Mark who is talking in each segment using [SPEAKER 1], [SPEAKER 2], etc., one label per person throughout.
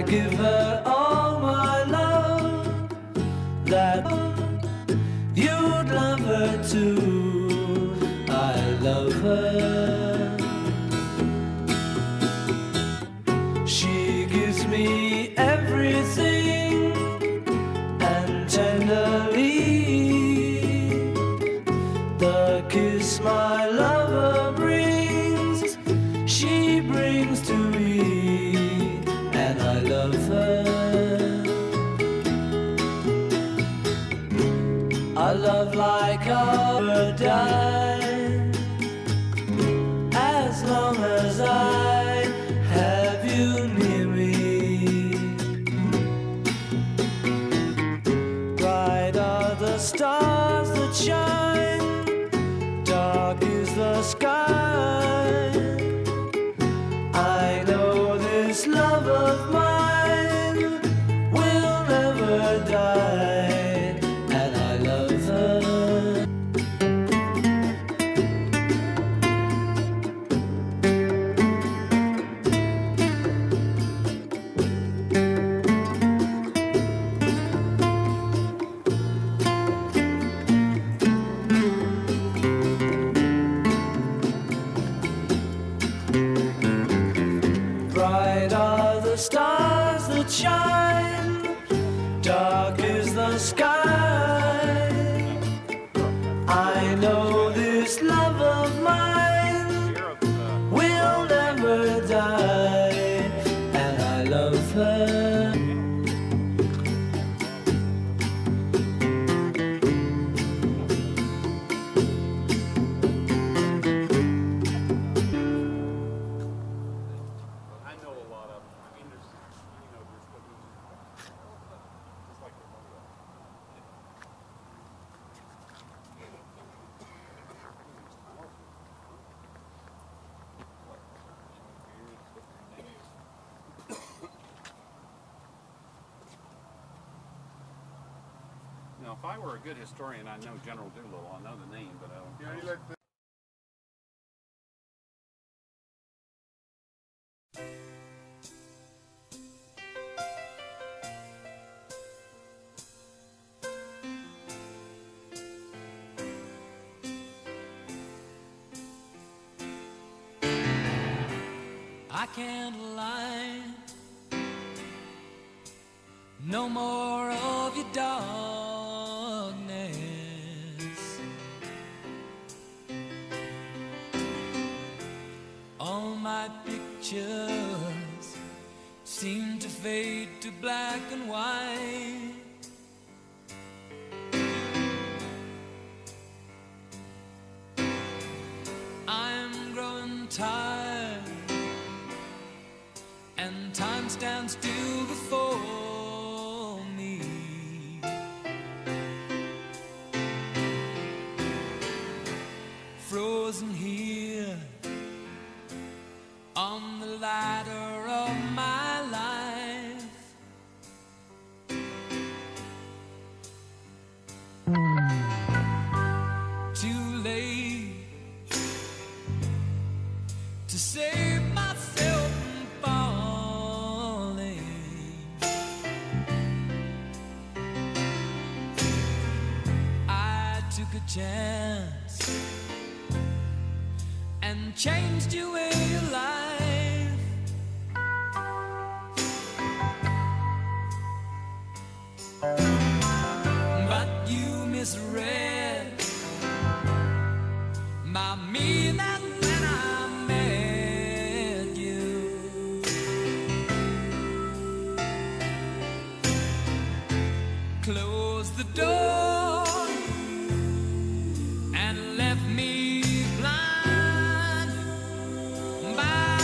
[SPEAKER 1] give her all my love, that you'd love her too. I love her. She gives me everything, and tenderly the kiss my lover brings, she brings to me, and I love her. A love like a die, as long as I have you near me. Bright are the stars that shine, dark is the sky. I know this love of mine will never die, and I love her. Bright are the stars that shine, dark is the sky. I know this love of mine will never die, and I love her.
[SPEAKER 2] Now, if I were a good historian, I'd know General Doolittle. I know the name, but I don't know.
[SPEAKER 1] I can't lie, no more of your darkness. All my pictures seem to fade to black and white. I'm growing tired, and time stands still before me. Frozen here on the ladder of my life. Too late to save myself from falling. I took a chance and changed your way of life. But you misread my meaning when I met you. Close the door and left me blind by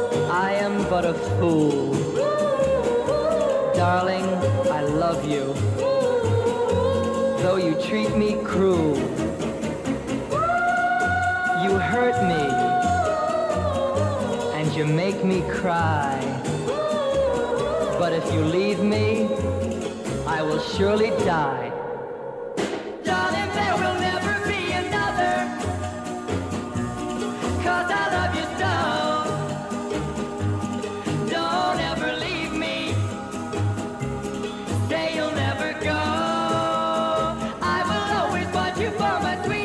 [SPEAKER 1] I am but a fool. Darling, I love you, though you treat me cruel. You hurt me, and you make me cry. But if you leave me, I will surely die. Darling, there will never be another, 'cause I love you so. Don't ever leave me, say you'll never go. I will always want you for my sweet